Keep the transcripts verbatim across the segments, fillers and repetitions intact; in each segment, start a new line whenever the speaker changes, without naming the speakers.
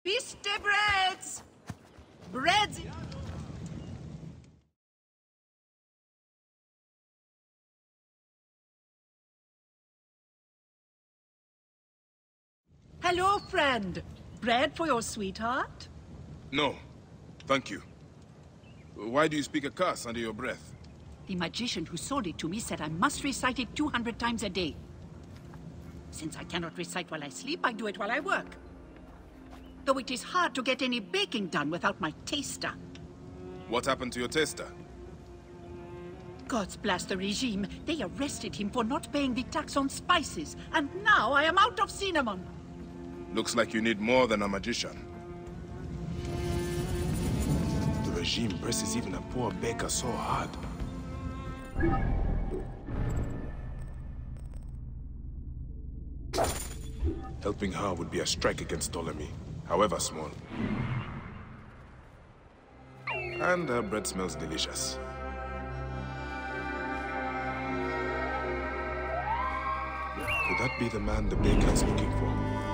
Biste breads! Breads! Hello, friend. Bread for your sweetheart?
No, thank you. Why do you speak a curse under your breath?
The magician who sold it to me said I must recite it two hundred times a day. Since I cannot recite while I sleep, I do it while I work. Though it is hard to get any baking done without my taster.
What happened to your taster?
Gods bless the regime. They arrested him for not paying the tax on spices, and now I am out of cinnamon.
Looks like you need more than a magician. The regime presses even a poor baker so hard. Helping her would be a strike against Ptolemy, however small. And her bread smells delicious. Could that be the man the baker is looking for?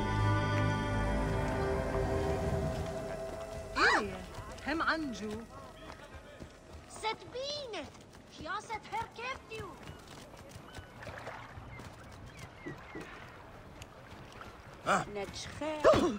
Hem Anju.
Set bine! Ja set her keftiu!
Ah!
Netschhe!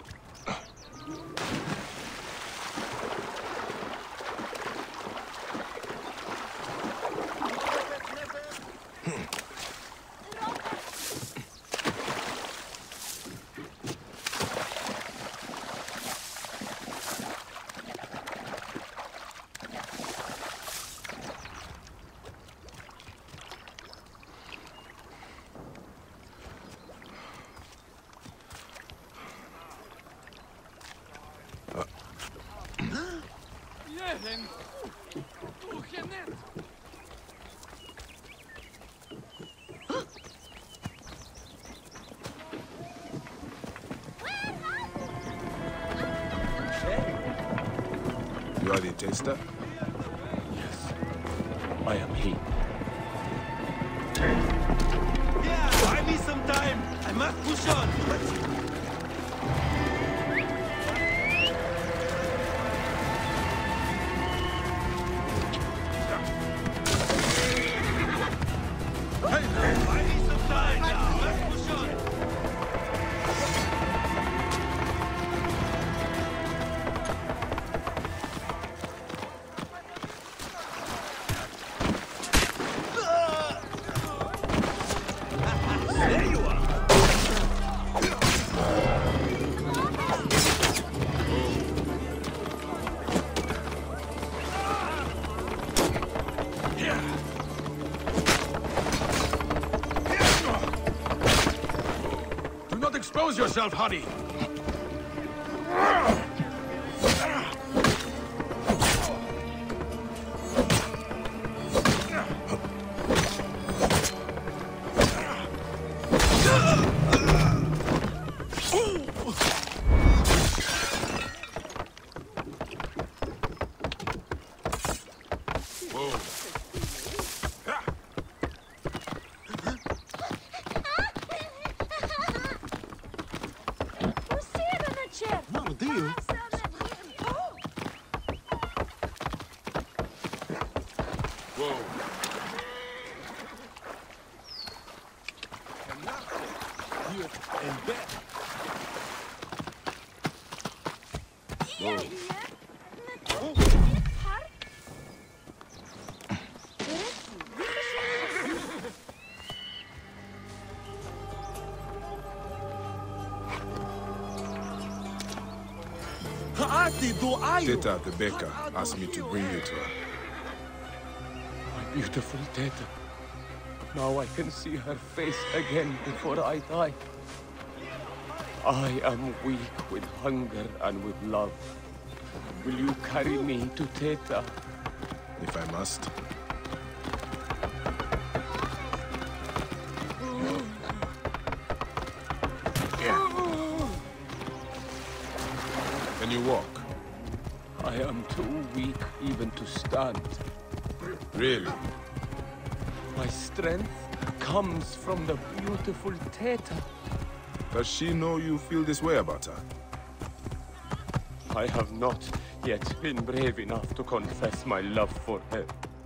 You are the taster?
Yes, I am he.
Yeah, buy me some time. I must push on. Let's see. Buy me some time now. Let's push on. There you are.
Do not expose yourself, honey!
Teta, the baker, asked me to bring you to her.
My beautiful Teta. Now I can see her face again before I die. I am weak with hunger and with love. Will you carry me to Teta?
If I must. Can you walk?
I am too weak even to stand.
Really?
My strength comes from the beautiful Teta.
Does she know you feel this way about her?
I have not yet been brave enough to confess my love for her.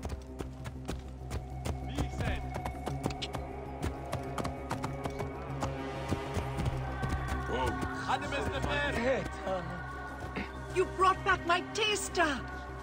Teta. You brought back my taster!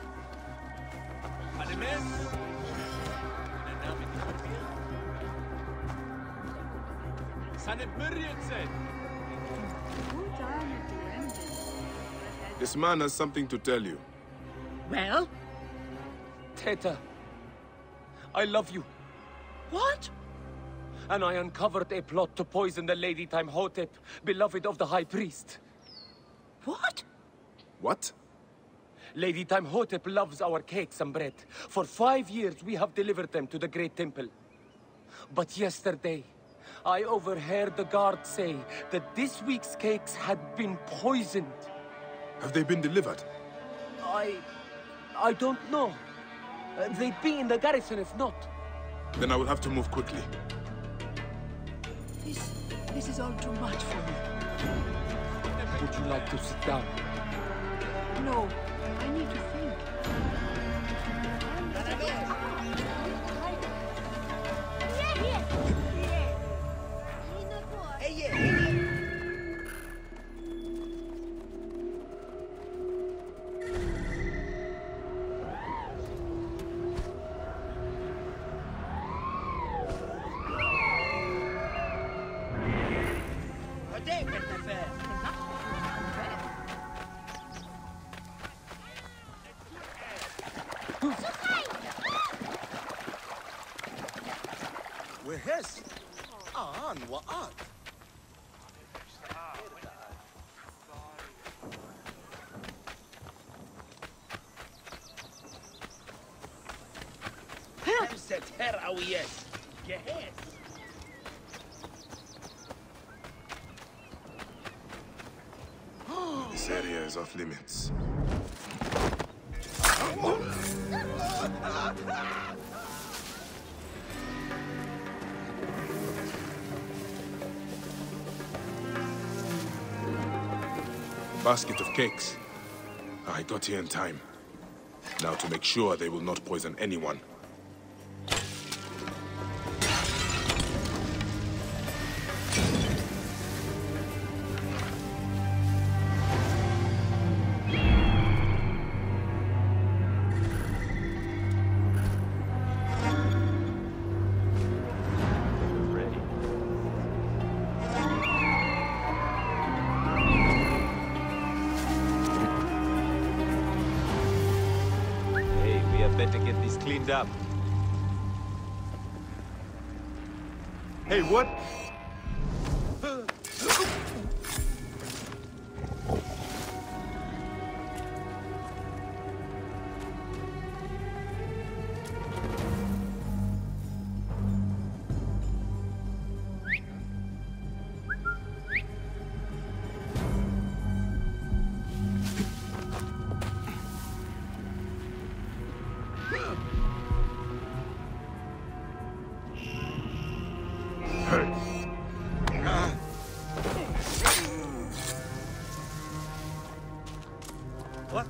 This man has something to tell you.
Well?
Teta, I love you.
What?
And I uncovered a plot to poison the Lady Timehotep, beloved of the High Priest.
What?
What?
Lady Timehotep loves our cakes and bread. For five years we have delivered them to the Great Temple. But yesterday, I overheard the guard say that this week's cakes had been poisoned.
Have they been delivered?
I... I don't know. Uh, they'd be in the garrison if not.
Then I will have to move quickly.
This... this is all too much for me.
Would you like to sit down?
No, I need to think.
وهس آن وآن خمسة هرعويات جهاز
This area is off limits. Basket of cakes. I got here in time. Now to make sure they will not poison anyone.
Better get these cleaned up. Hey, what? What?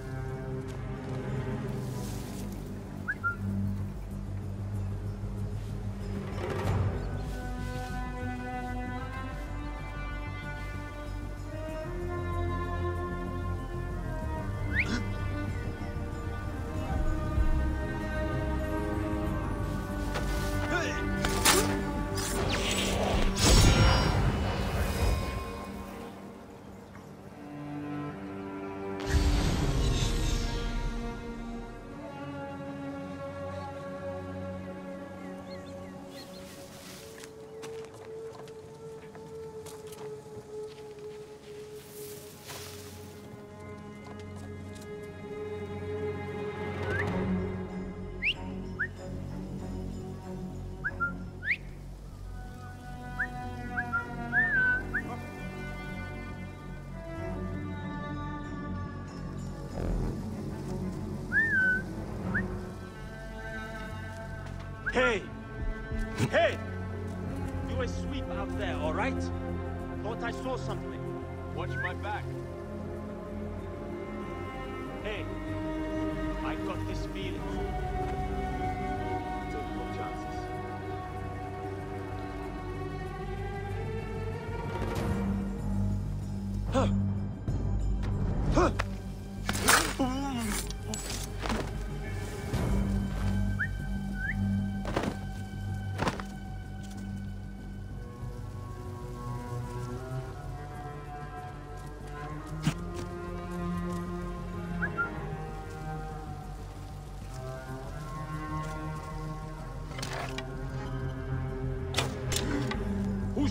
Hey! Hey! Do a sweep out there, all right? Thought I saw something.
Watch my back.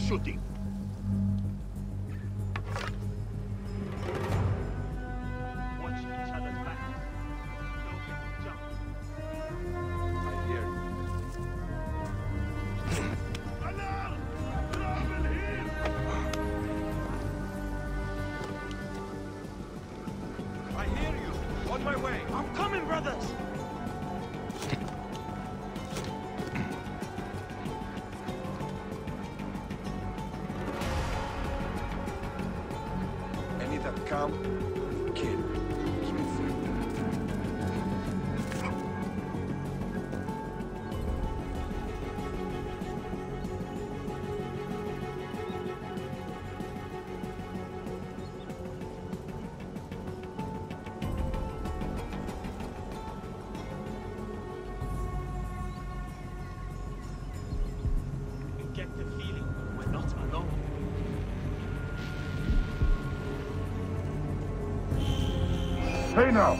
shooting. Watch each other's backs. Don't jump.
I hear you.
Alarm! Trouble here! I hear you. On my way. I'm coming, brothers.
Any that come, kill. Keep it free.
You get the feeling we're not alone.
Hey now!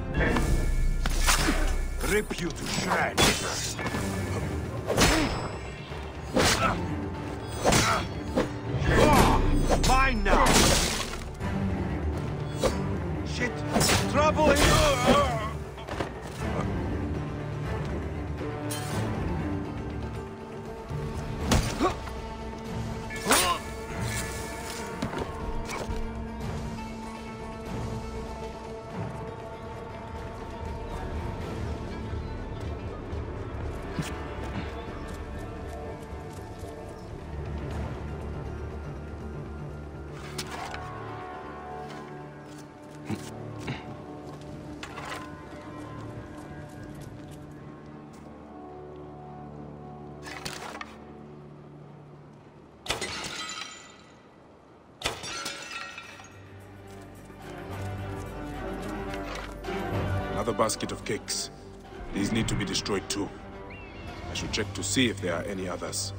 Rip you to shreds. Mine now. Shit! Trouble here!
Another basket of cakes. These need to be destroyed too. I should check to see if there are any others.